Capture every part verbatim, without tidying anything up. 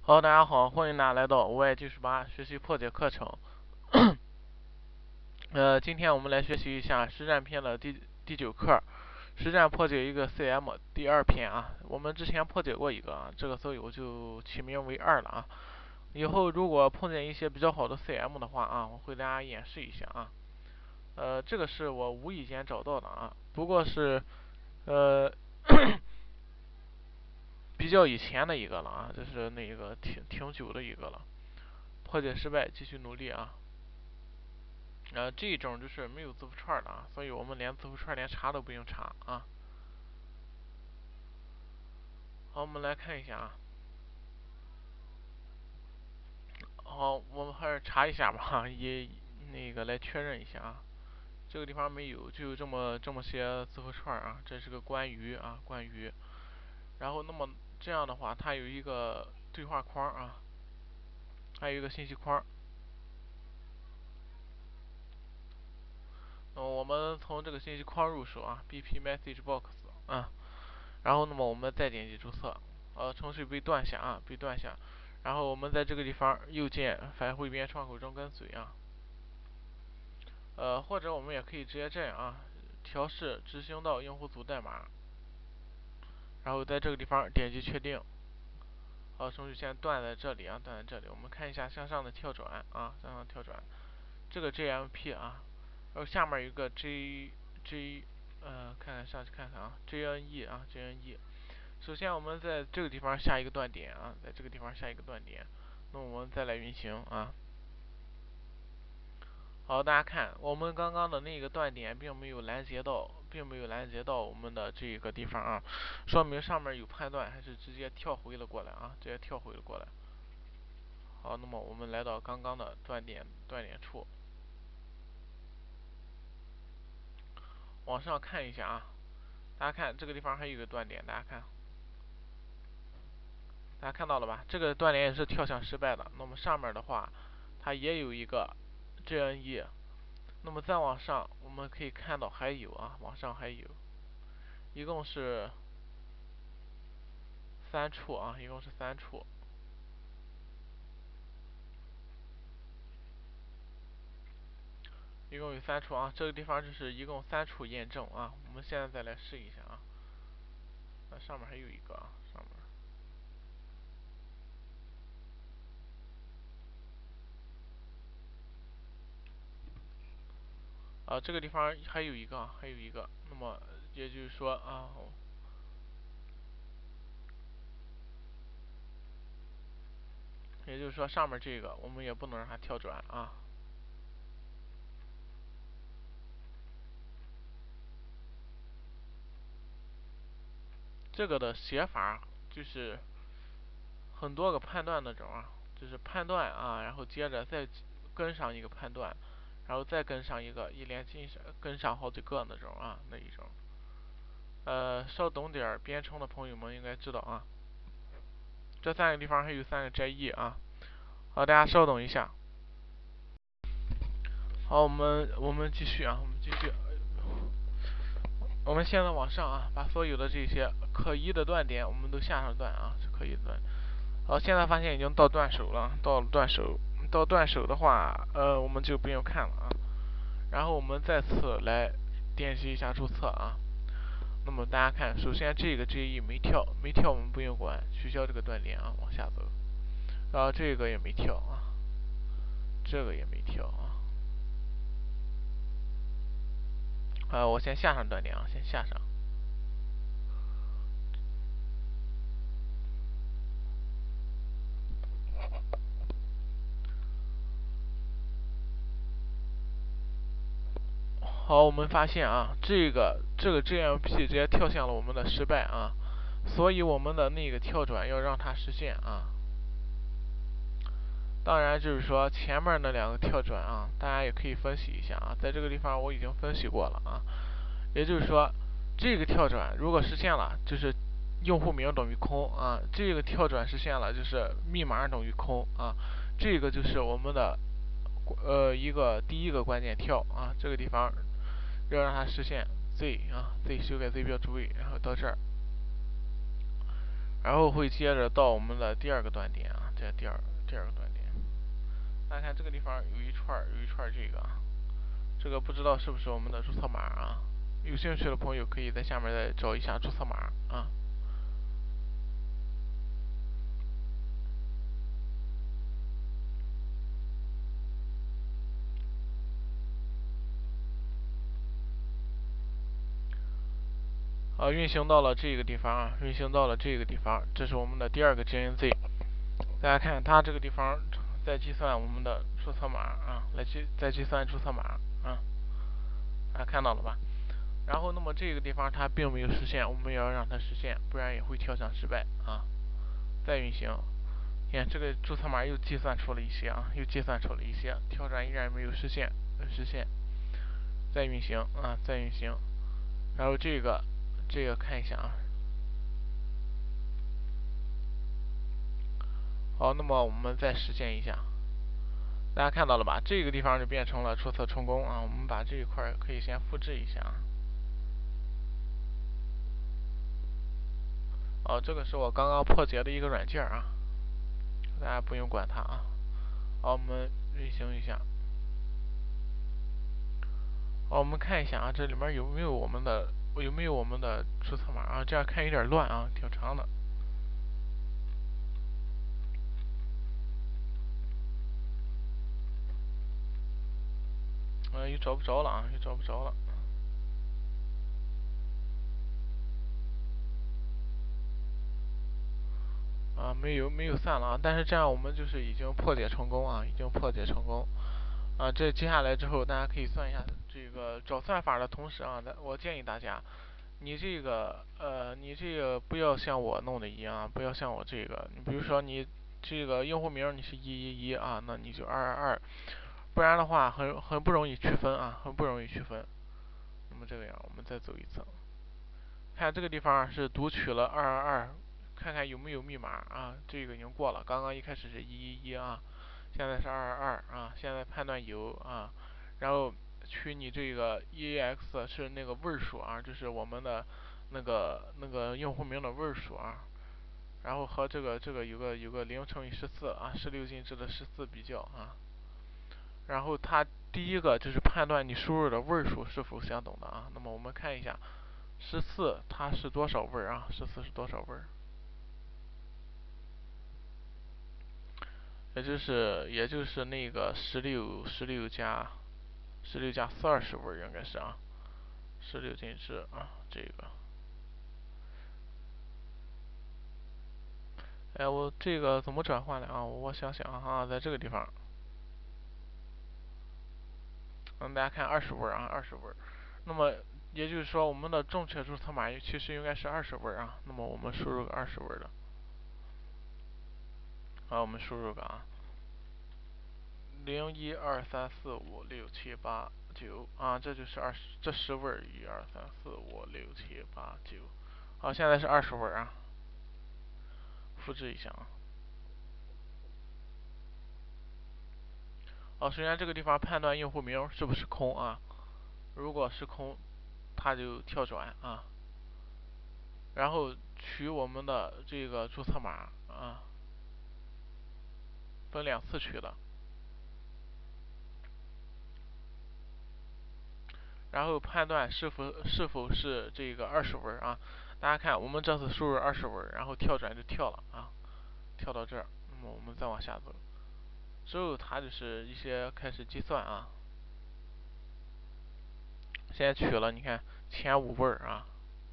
好，大家好，欢迎大家来到 Y 技术吧学习破解课程。呃，今天我们来学习一下实战篇的第第九课，实战破解一个 C M 第二篇啊。我们之前破解过一个啊，这个所以我就起名为二了啊。以后如果碰见一些比较好的 C M 的话啊，我会给大家演示一下啊。呃，这个是我无意间找到的啊，不过是呃比较以前的一个了啊，这是那个挺挺久的一个了。破解失败，继续努力啊。呃，这一种就是没有字符串的啊，所以我们连字符串连查都不用查啊。好，我们来看一下啊。好，我们还是查一下吧，也那个来确认一下啊。这个地方没有，就有这么这么些字符串啊。这是个关于啊，关于。然后那么这样的话，它有一个对话框啊，还有一个信息框。那么我们从这个信息框入手啊 ，B P message box 啊。然后，那么我们再点击注册，呃，程序被断下啊，被断下。然后我们在这个地方右键返回原窗口中跟随啊，呃，或者我们也可以直接这样啊，调试执行到用户组代码，然后在这个地方点击确定。好，程序先断在这里啊，断在这里。我们看一下向上的跳转啊，向上跳转，这个 J M P 啊，然后下面有一个 J J， 呃，看看上去看看啊 ，J N E 啊 ，J N E。首先我们在这个地方下一个断点啊，在这个地方下一个断点，那我们再来运行啊。好，大家看，我们刚刚的那个断点并没有拦截到，并没有拦截到我们的这个地方啊，说明上面有判断，还是直接跳回了过来啊，直接跳回了过来。好，那么我们来到刚刚的断点断点处，往上看一下啊，大家看这个地方还有一个断点，大家看。大家看到了吧？这个断点也是跳向失败的。那么上面的话，它也有一个 J N E。那么再往上，我们可以看到还有啊，往上还有，一共是三处啊，一共是三处，一共有三处啊。这个地方就是一共三处验证啊。我们现在再来试一下啊。那上面还有一个啊，上面。啊，这个地方还有一个，还有一个。那么也就是说啊，也就是说上面这个我们也不能让它跳转啊。这个的写法就是很多个判断那种啊，就是判断啊，然后接着再跟上一个判断，然后再跟上一个，一连进跟上好几个那种啊，那一种。呃，稍懂点编程的朋友们应该知道啊。这三个地方还有三个摘译啊。好，大家稍等一下。好，我们我们继续啊，我们继续。我们现在往上啊，把所有的这些可疑的断点我们都下上断啊，是可疑的断。好，现在发现已经到断手了，到了断手，到断手的话，呃，我们就不用看了啊。然后我们再次来点击一下注册啊。那么大家看，首先这个 J E 没跳，没跳我们不用管，取消这个断点啊，往下走。然后这个也没跳啊，这个也没跳啊。啊，我先下上断点啊，先下上。好，我们发现啊，这个这个 J M P 直接跳向了我们的失败啊，所以我们的那个跳转要让它实现啊。当然就是说前面那两个跳转啊，大家也可以分析一下啊，在这个地方我已经分析过了啊。也就是说，这个跳转如果实现了，就是用户名等于空啊；这个跳转实现了，就是密码等于空啊。这个就是我们的呃一个第一个关键跳啊，这个地方要让它实现 Z 啊 Z 修改 Z 标注位，然后到这儿，然后会接着到我们的第二个断点啊， 这第二第二个断点。大家看这个地方有一串有一串这个，这个不知道是不是我们的注册码啊？有兴趣的朋友可以在下面再找一下注册码啊。啊，运行到了这个地方啊，运行到了这个地方，这是我们的第二个 J N Z。大家看它这个地方在计算我们的注册码啊，来计在计算注册码啊，大家看到了吧？然后那么这个地方它并没有实现，我们也要让它实现，不然也会跳转失败啊。再运行，你看这个注册码又计算出了一些啊，又计算出了一些，跳转依然没有实现，实现。再运行啊，再运行，然后这个这个看一下啊。好，那么我们再实现一下，大家看到了吧？这个地方就变成了注册成功啊。我们把这一块可以先复制一下。哦，这个是我刚刚破解的一个软件啊，大家不用管它啊。好，我们运行一下。好，我们看一下啊，这里面有没有我们的有没有我们的注册码啊？这样看有点乱啊，挺长的。嗯、呃，又找不着了啊，又找不着了。啊，没有没有散了啊，但是这样我们就是已经破解成功啊，已经破解成功。啊，这接下来之后，大家可以算一下这个找算法的同时啊，我建议大家，你这个呃，你这个不要像我弄的一样，不要像我这个，你比如说你这个用户名你是一一一啊，那你就二二二，不然的话很很不容易区分啊，很不容易区分。那么这个样，我们再走一次，看这个地方是读取了二二二，看看有没有密码啊，这个已经过了，刚刚一开始是一一一啊。现在是二二二啊，现在判断有啊，然后取你这个 E A X 是那个位数啊，就是我们的那个那个用户名的位数啊，然后和这个这个有个有个零乘以十四啊，十六进制的十四比较啊，然后它第一个就是判断你输入的位数是否相等的啊，那么我们看一下十四它是多少位啊？十四是多少位？也就是也就是那个十六十六加十六加四二十位应该是啊，十六进制啊这个，哎我这个怎么转换的啊？我想想啊，在这个地方，嗯大家看二十位啊二十位，那么也就是说我们的正确注册码其实应该是二十位啊，那么我们输入个二十位的，啊我们输入个啊。零一二三四五六七八九啊，这就是二十，这十位一二三四五六七八九，好，现在是二十位啊，复制一下啊。好，首先这个地方判断用户名是不是空啊，如果是空，它就跳转啊，然后取我们的这个注册码啊，分两次取的。然后判断是否是否是这个二十位啊，大家看我们这次输入二十位，然后跳转就跳了啊，跳到这儿，那么我们再往下走，之后它就是一些开始计算啊，先取了你看前五位啊，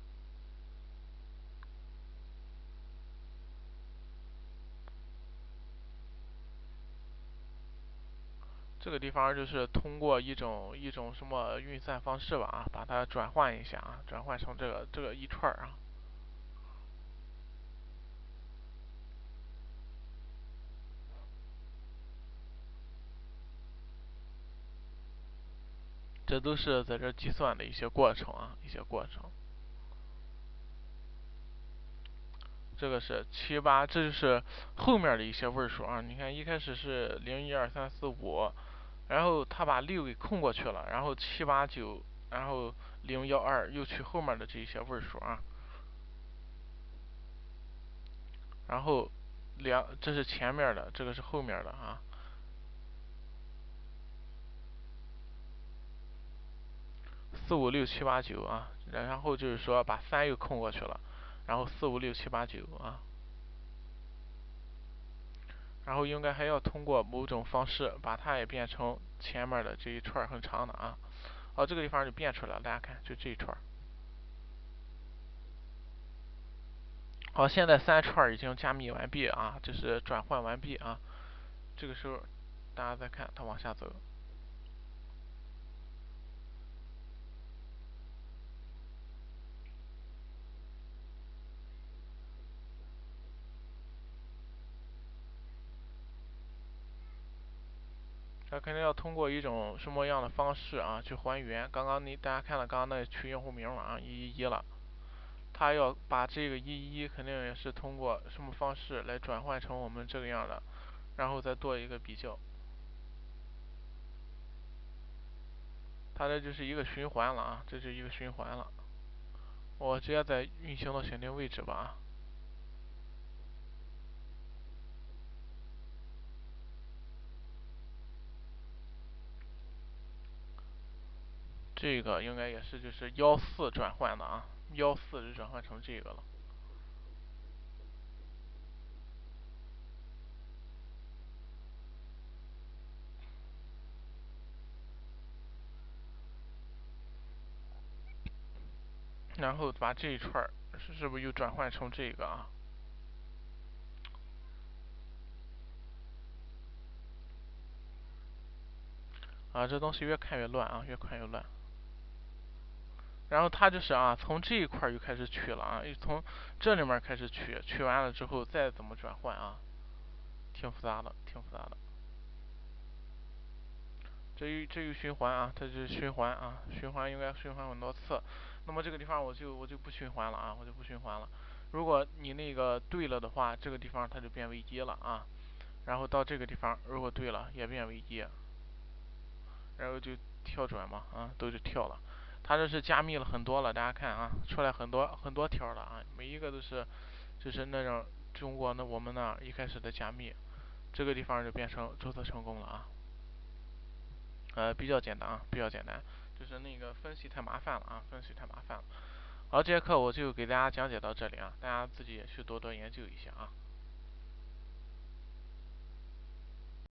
这个地方就是通过一种一种什么运算方式吧啊，把它转换一下啊，转换成这个这个一串啊。这都是在这计算的一些过程啊，一些过程。这个是七八，这就是后面的一些位数啊。你看一开始是零一二三四五，然后他把六给空过去了，然后七八九，然后零幺二又取后面的这些位数啊，然后两，这是前面的，这个是后面的啊。四五六七八九啊，然后就是说把三又空过去了，然后四五六七八九啊。然后应该还要通过某种方式把它也变成前面的这一串很长的啊。好，这个地方就变出来了，大家看，就这一串。好，现在三串已经加密完毕啊，就是转换完毕啊。这个时候大家再看它往下走。它肯定要通过一种什么样的方式啊去还原。刚刚你大家看到刚刚那取用户名了啊，一一一了。它要把这个一一肯定也是通过什么方式来转换成我们这个样的，然后再做一个比较。它这就是一个循环了啊，这就是一个循环了。我直接在运行的选定位置吧。这个应该也是就是幺四转换的啊，幺四就转换成这个了。然后把这一串是是不是又转换成这个啊？啊，这东西越看越乱啊，越看越乱。然后它就是啊，从这一块又开始取了啊，又从这里面开始取，取完了之后再怎么转换啊，挺复杂的，挺复杂的。这一这一循环啊，它就是循环啊，循环应该循环很多次。那么这个地方我就我就不循环了啊，我就不循环了。如果你那个对了的话，这个地方它就变为一了啊。然后到这个地方如果对了也变为一，然后就跳转嘛啊，都是跳了。它这是加密了很多了，大家看啊，出来很多很多条了啊，每一个都是就是那种中国那我们那一开始的加密，这个地方就变成注册成功了啊。呃，比较简单啊，比较简单，就是那个分析太麻烦了啊，分析太麻烦了。好，这节课我就给大家讲解到这里啊，大家自己也去多多研究一下啊。